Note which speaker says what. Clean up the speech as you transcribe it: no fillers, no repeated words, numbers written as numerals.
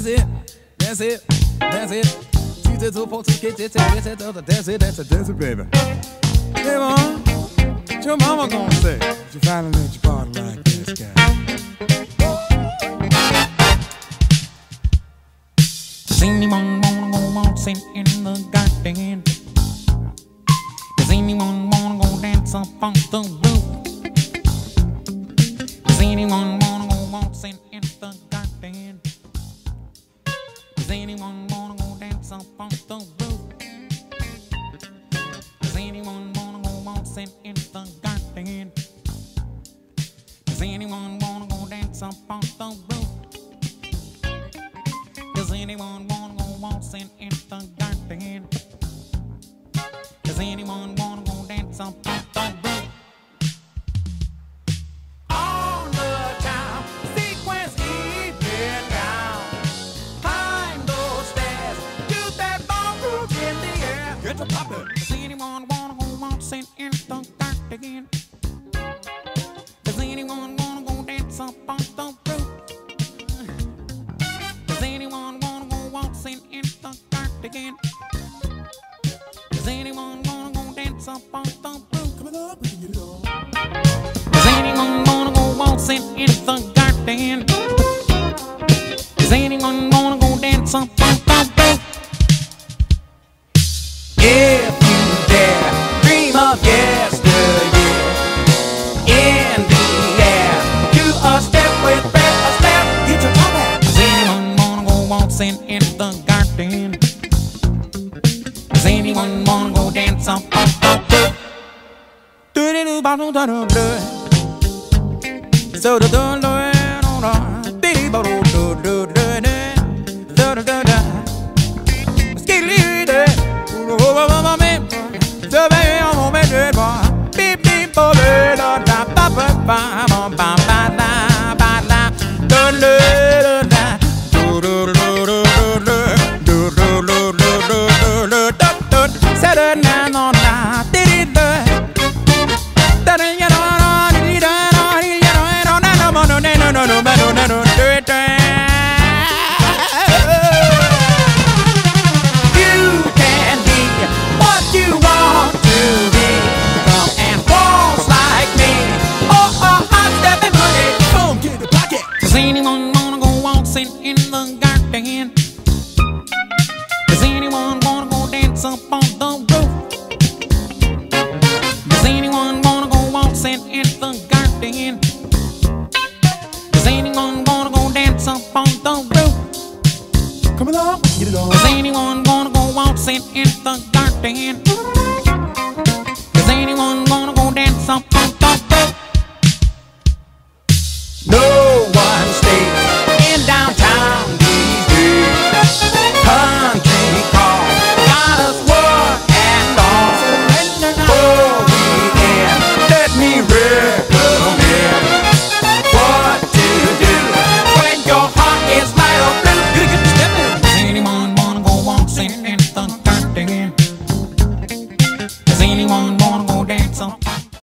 Speaker 1: it, that's it, that's it. 2 to 2, 4 to get it, that's it, that's it, baby. Hey, mom, what your mama gonna say? You finally let your party like this guy.
Speaker 2: Does anyone wanna go waltzing in the garden? Does anyone wanna go dance up on the roof? Does anyone wanna go waltzing in the garden? Does anyone wanna go dance up on the roof? Does anyone wanna go waltzing in the garden? Does anyone wanna go dance up on the roof? Does anyone wanna go waltzing in the garden? Does anyone wanna go dance up on the roof? On the town, sequence even down. Climb those stairs, do that ballroom in the air. Get to poppin'. Does anyone wanna go waltzing in the garden? Does anyone wanna go dance up on the roof? Does anyone wanna go waltzing in the garden? Does anyone wanna go dance up on the roof? Come on, bring it on. Does anyone wanna go waltzing in the garden? Does anyone wanna go dance up on the roof?
Speaker 1: If you dare dream of yesteryear, in the air, do a step with Fred Astaire, get your top hat.
Speaker 2: Does anyone wanna go waltzing in the garden? Does anyone wanna go dance up on the roof?
Speaker 1: So the
Speaker 2: Does anyone wanna go waltzing in the garden? Does anyone wanna go dance up on the roof? Does anyone wanna go waltzing in the garden? Does anyone wanna go dance up on the roof?
Speaker 1: come along, get it on.
Speaker 2: Does anyone wanna go waltzing in the garden?